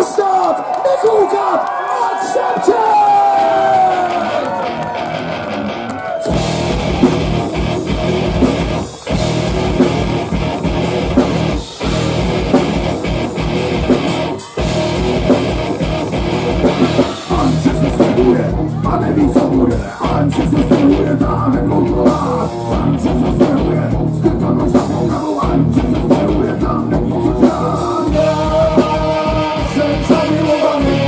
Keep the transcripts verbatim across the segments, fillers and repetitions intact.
Ustát, nekoukat, akceptovat! Anče se stahuje a neví, co bude. Anče se stahuje, táhne dloukolát. Anče se stahuje, strkanou za poukavou. Anče se stahuje, tam není co dělat. Já jsem zamilovaný,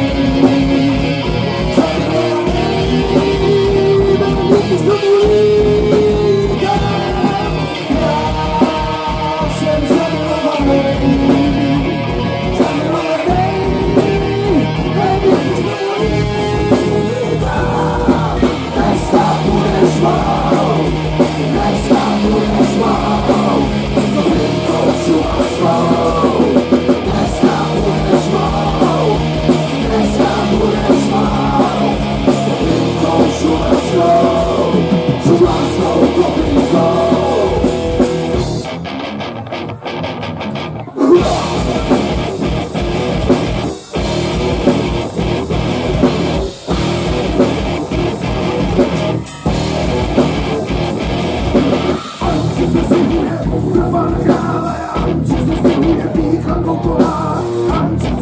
zamilovaný, bez nic domů. Já jsem zamilovaný, I'm